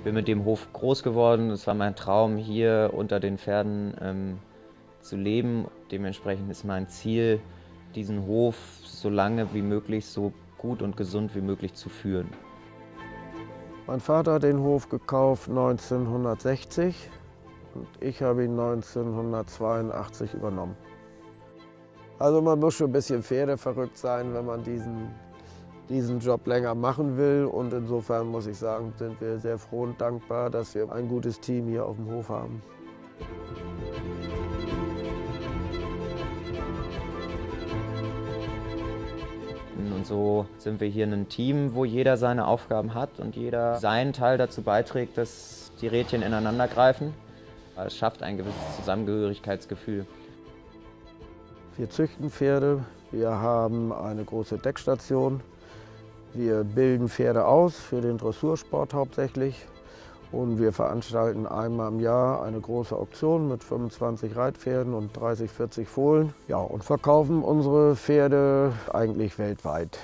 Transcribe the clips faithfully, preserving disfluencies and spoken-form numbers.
bin mit dem Hof groß geworden. Es war mein Traum, hier unter den Pferden ähm, zu leben. Dementsprechend ist mein Ziel, diesen Hof so lange wie möglich, so gut und gesund wie möglich zu führen. Mein Vater hat den Hof gekauft neunzehnhundertsechzig und ich habe ihn neunzehnhundertzweiundachtzig übernommen. Also man muss schon ein bisschen pferdeverrückt sein, wenn man diesen, diesen Job länger machen will. Und insofern muss ich sagen, sind wir sehr froh und dankbar, dass wir ein gutes Team hier auf dem Hof haben. Und so sind wir hier ein Team, wo jeder seine Aufgaben hat und jeder seinen Teil dazu beiträgt, dass die Rädchen ineinander greifen. Es schafft ein gewisses Zusammengehörigkeitsgefühl. Wir züchten Pferde, wir haben eine große Deckstation, wir bilden Pferde aus für den Dressursport hauptsächlich und wir veranstalten einmal im Jahr eine große Auktion mit fünfundzwanzig Reitpferden und dreißig, vierzig Fohlen, ja, und verkaufen unsere Pferde eigentlich weltweit.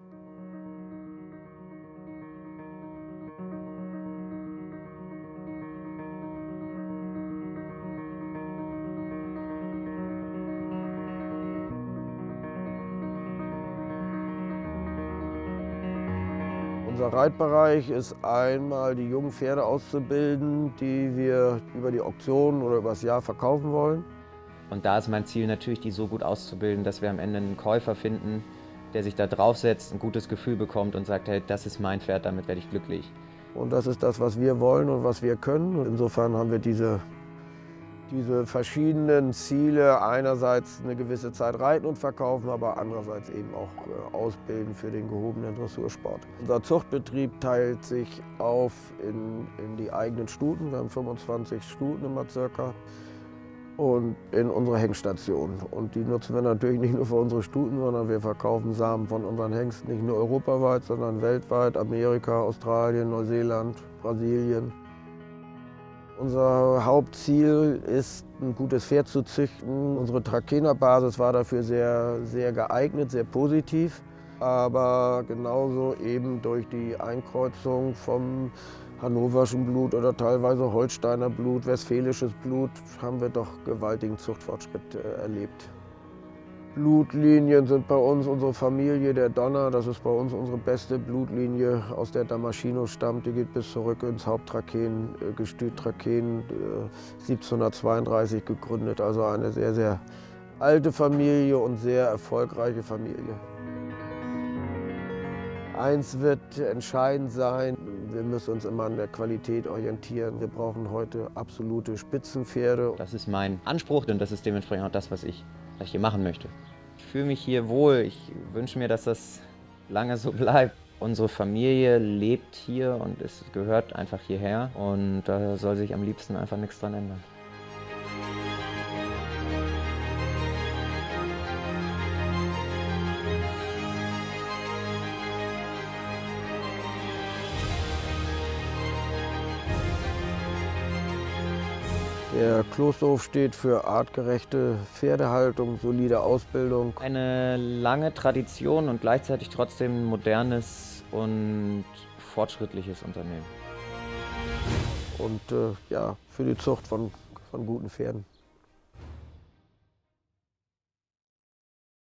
Unser Reitbereich ist einmal die jungen Pferde auszubilden, die wir über die Auktion oder über das Jahr verkaufen wollen. Und da ist mein Ziel natürlich, die so gut auszubilden, dass wir am Ende einen Käufer finden, der sich da draufsetzt, ein gutes Gefühl bekommt und sagt, hey, das ist mein Pferd, damit werde ich glücklich. Und das ist das, was wir wollen und was wir können. Und insofern haben wir diese, diese verschiedenen Ziele, einerseits eine gewisse Zeit reiten und verkaufen, aber andererseits eben auch ausbilden für den gehobenen Dressursport. Unser Zuchtbetrieb teilt sich auf in, in die eigenen Stuten. Wir haben fünfundzwanzig Stuten immer circa. Und in unsere Hengststation. Und die nutzen wir natürlich nicht nur für unsere Stuten, sondern wir verkaufen Samen von unseren Hengsten nicht nur europaweit, sondern weltweit, Amerika, Australien, Neuseeland, Brasilien. Unser Hauptziel ist, ein gutes Pferd zu züchten. Unsere Trakehnerbasis war dafür sehr, sehr geeignet, sehr positiv. Aber genauso eben durch die Einkreuzung vom hannoverschen Blut oder teilweise Holsteiner Blut, westfälisches Blut, haben wir doch gewaltigen Zuchtfortschritt äh, erlebt. Blutlinien sind bei uns unsere Familie, der Donner, das ist bei uns unsere beste Blutlinie, aus der Damasceno stammt, die geht bis zurück ins Haupttrakehengestüt Trakehn, äh, siebzehnhundertzweiunddreißig gegründet, also eine sehr, sehr alte Familie und sehr erfolgreiche Familie. Eins wird entscheidend sein, wir müssen uns immer an der Qualität orientieren. Wir brauchen heute absolute Spitzenpferde. Das ist mein Anspruch und das ist dementsprechend auch das, was ich, was ich hier machen möchte. Ich fühle mich hier wohl, ich wünsche mir, dass das lange so bleibt. Unsere Familie lebt hier und es gehört einfach hierher und da soll sich am liebsten einfach nichts dran ändern. Der Klosterhof steht für artgerechte Pferdehaltung, solide Ausbildung. Eine lange Tradition und gleichzeitig trotzdem ein modernes und fortschrittliches Unternehmen. Und äh, ja, für die Zucht von, von guten Pferden.